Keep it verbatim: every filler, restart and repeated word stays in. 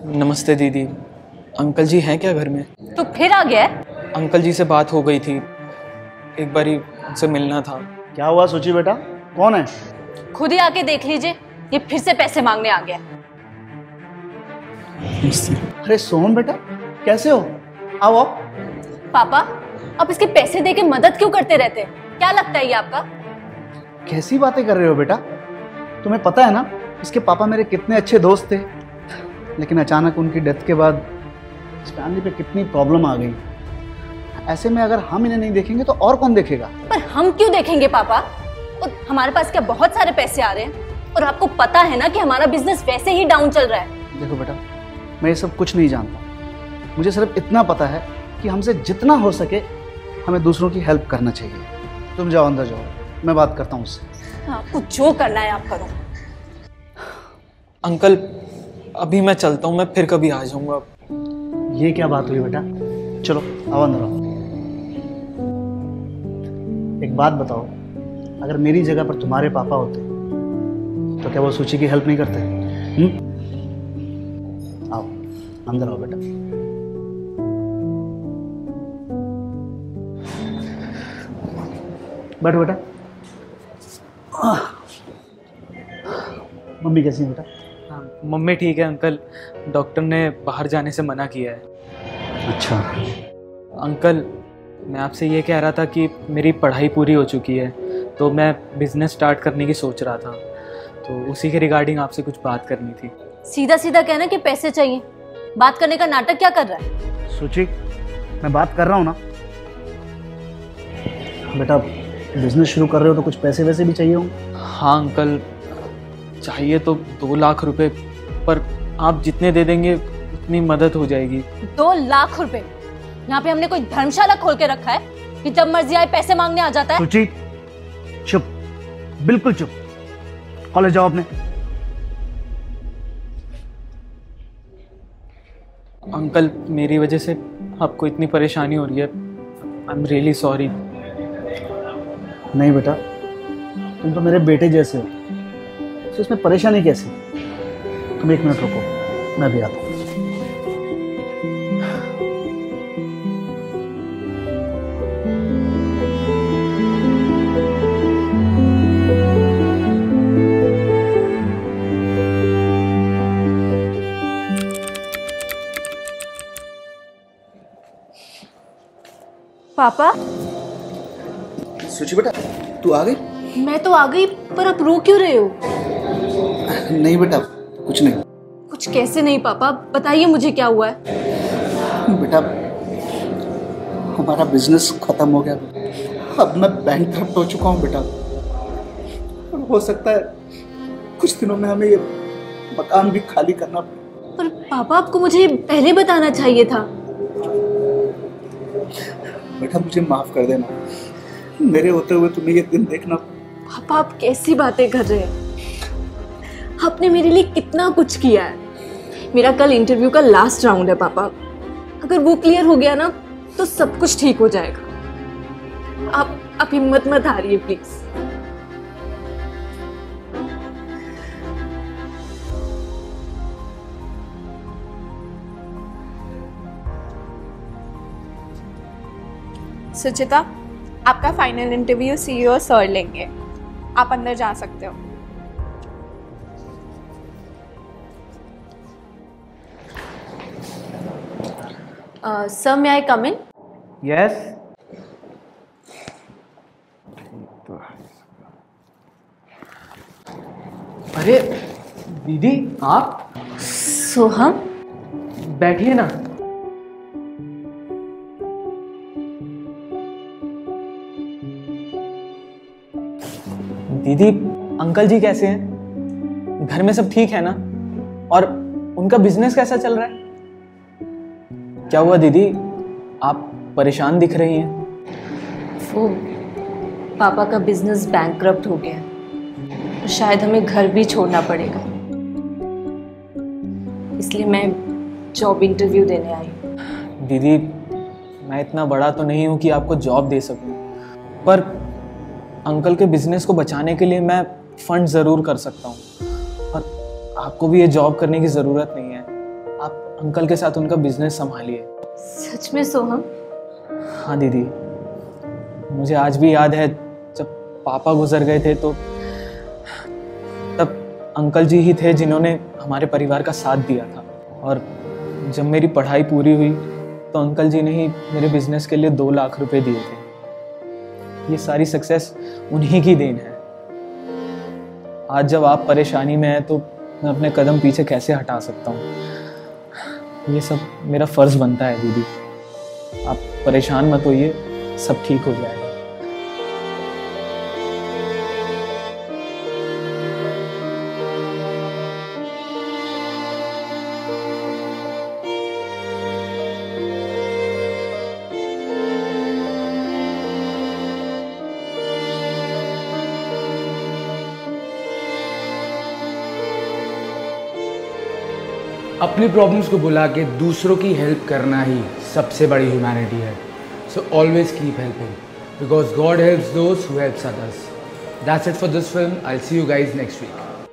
नमस्ते दीदी। अंकल जी हैं क्या घर में? तो फिर आ गया है? अंकल जी से बात हो गई थी, एक बार ही उनसे मिलना था। क्या हुआ सुची बेटा, कौन है? खुद ही आके देख लीजिए, ये फिर से पैसे मांगने आ गया। अरे सोहन बेटा, कैसे हो? आओ आओ। पापा, आप इसके पैसे देके मदद क्यों करते रहते हैं? क्या लगता है ये आपका? कैसी बातें कर रहे हो बेटा? तुम्हें पता है ना इसके पापा मेरे कितने अच्छे दोस्त थे, लेकिन अचानक उनकी डेथ के बाद इस फैमिली पे कितनी प्रॉब्लम आ गई। ऐसे में अगर हम इन्हें नहीं देखेंगे तो और कौन देखेगा? पर हम क्यों देखेंगे पापा? और हमारे पास क्या बहुत सारे पैसे आ रहे हैं? और आपको पता है ना कि हमारा बिजनेस वैसे ही डाउन चल रहा है। देखो बेटा, मैं ये सब कुछ नहीं जानता। मुझे सिर्फ इतना पता है कि हमसे जितना हो सके हमें दूसरों की हेल्प करना चाहिए। तुम जाओ अंदर जाओ, मैं बात करता हूँ उससे। आपको जो करना है आप करो। अंकल अभी मैं चलता हूँ, मैं फिर कभी आ जाऊँगा। ये क्या बात हुई बेटा? चलो आओ अंदर आओ। एक बात बताओ, अगर मेरी जगह पर तुम्हारे पापा होते तो क्या वो सूची की हेल्प नहीं करते? हुँ? आओ अंदर आओ बेटा। बैठो बेटा। मम्मी कैसी है बेटा? हाँ, मम्मी ठीक है अंकल, डॉक्टर ने बाहर जाने से मना किया है। अच्छा अंकल, मैं आपसे ये कह रहा था कि मेरी पढ़ाई पूरी हो चुकी है, तो मैं बिज़नेस स्टार्ट करने की सोच रहा था, तो उसी के रिगार्डिंग आपसे कुछ बात करनी थी। सीधा सीधा कहना कि पैसे चाहिए, बात करने का नाटक क्या कर रहा है? सूची, मैं बात कर रहा हूँ ना बेटा। बिजनेस शुरू कर रहे हो तो कुछ पैसे वैसे भी चाहिए होंगे। हाँ अंकल, चाहिए तो दो लाख रुपए, पर आप जितने दे देंगे उतनी मदद हो जाएगी। दो लाख रुपए? यहाँ पे हमने कोई धर्मशाला खोल के रखा है कि जब मर्जी आए पैसे मांगने आ जाता है? सूची चुप, बिल्कुल चुप। कॉलेज जाओ अपने। अंकल, मेरी वजह से आपको इतनी परेशानी हो रही है, आई एम रियली सॉरी। नहीं बेटा, तुम तो मेरे बेटे जैसे हो, तो इसमें परेशानी कैसी? तुम एक मिनट रुको, मैं भी आता हूँ। पापा, सूची बेटा, तू आ गई? मैं तो आ गई, पर आप रो क्यों रहे हो? नहीं बेटा, कुछ नहीं। कुछ कैसे नहीं पापा, बताइए मुझे क्या हुआ है? बेटा, हमारा बिजनेस खत्म हो गया, अब मैं बैंकक्रप्ट हो चुका हूँ बेटा। हो सकता है कुछ दिनों में हमें ये मकान भी खाली करना पड़े। पर पापा, आपको मुझे पहले बताना चाहिए था। बेटा मुझे माफ कर देना, मेरे होते हुए तुम्हें ये दिन देखना। पापा, आप कैसी बातें कर रहे हैं? आपने मेरे लिए कितना कुछ किया है। मेरा कल इंटरव्यू का लास्ट राउंड है पापा, अगर वो क्लियर हो गया ना तो सब कुछ ठीक हो जाएगा। आप आप हिम्मत मत हारिए प्लीज। सुचिता, आपका फाइनल इंटरव्यू सीईओ सर लेंगे, आप अंदर जा सकते हो। Sir, may I come in? Yes. अरे दीदी, आप? सोहम, बैठिए ना। दीदी, अंकल जी कैसे हैं? घर में सब ठीक है ना? और उनका बिजनेस कैसा चल रहा है? क्या हुआ दीदी, आप परेशान दिख रही हैं? वो पापा का बिजनेस बैंकक्रप्ट हो गया, तो शायद हमें घर भी छोड़ना पड़ेगा, इसलिए मैं जॉब इंटरव्यू देने आई। दीदी, मैं इतना बड़ा तो नहीं हूँ कि आपको जॉब दे सकूँ, पर अंकल के बिजनेस को बचाने के लिए मैं फंड ज़रूर कर सकता हूँ। और आपको भी ये जॉब करने की ज़रूरत नहीं है, आप अंकल के साथ उनका बिजनेस संभालिए। सच में सोहम? हाँ दीदी, मुझे आज भी याद है जब पापा गुजर गए थे तो तब अंकल जी ही थे जिन्होंने हमारे परिवार का साथ दिया था। और जब मेरी पढ़ाई पूरी हुई तो अंकल जी ने ही मेरे बिजनेस के लिए दो लाख रुपए दिए थे। ये सारी सक्सेस उन्हीं की देन है। आज जब आप परेशानी में हैं तो मैं अपने कदम पीछे कैसे हटा सकता हूँ। ये सब मेरा फ़र्ज़ बनता है दीदी। आप परेशान मत होइए, सब ठीक हो जाएगा। अपनी प्रॉब्लम्स को बुला के दूसरों की हेल्प करना ही सबसे बड़ी ह्यूमैनिटी है। So always keep helping because God helps those who helps others. That's it for this film. I will see you guys next week.